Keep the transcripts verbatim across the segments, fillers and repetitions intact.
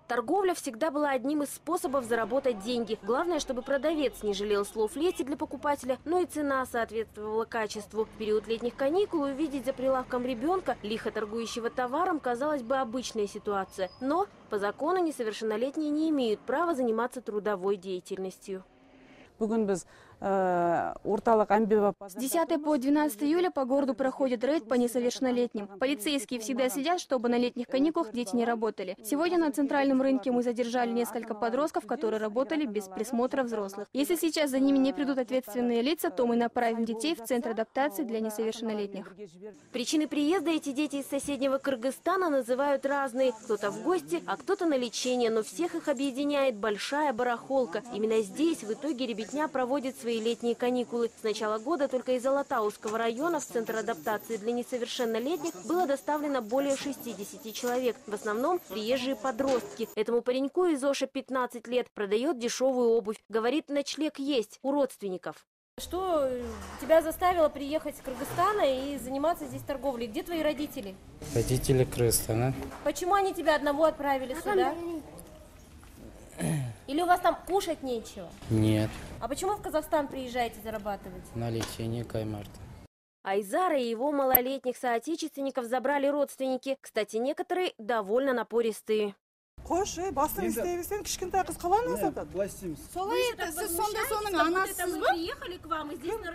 Торговля всегда была одним из способов заработать деньги. Главное, чтобы продавец не жалел слов лести для покупателя, но и цена соответствовала качеству. В период летних каникул увидеть за прилавком ребенка, лихо торгующего товаром, казалось бы, обычная ситуация. Но по закону несовершеннолетние не имеют права заниматься трудовой деятельностью. С десятого по двенадцатое июля по городу проходит рейд по несовершеннолетним. Полицейские всегда следят, чтобы на летних каникулах дети не работали. Сегодня на центральном рынке мы задержали несколько подростков, которые работали без присмотра взрослых. Если сейчас за ними не придут ответственные лица, то мы направим детей в Центр адаптации для несовершеннолетних. Причины приезда эти дети из соседнего Кыргызстана называют разные. Кто-то в гости, а кто-то на лечение, но всех их объединяет большая барахолка. Именно здесь в итоге ребятня проводит свои летние каникулы. С начала года только из Алатауского района в Центр адаптации для несовершеннолетних было доставлено более шестидесяти человек. В основном приезжие подростки. Этому пареньку из Оша пятнадцать лет, продает дешевую обувь. Говорит, ночлег есть у родственников. Что тебя заставило приехать из Кыргызстана и заниматься здесь торговлей? Где твои родители? Родители Кыргызстана. Почему они тебя одного отправили сюда? Или у вас там кушать нечего? Нет. А почему в Казахстан приезжаете зарабатывать? На лечение Каймарта. Айзара и его малолетних соотечественников забрали родственники. Кстати, некоторые довольно напористые. Приехали к вам и здесь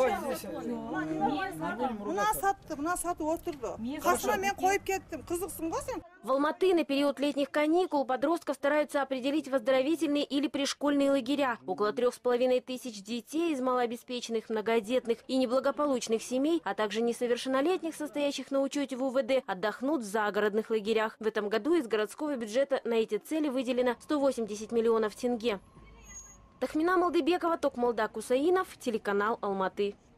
В Алматы на период летних каникул подростков стараются определить в оздоровительные или пришкольные лагеря. Около трех с половиной тысяч детей из малообеспеченных, многодетных и неблагополучных семей, а также несовершеннолетних, состоящих на учете в УВД, отдохнут в загородных лагерях. В этом году из городского бюджета на эти цели выделено сто восемьдесят миллионов тенге. Тахмина Малдыбекова, Токмалда Кусаинов, телеканал Алматы.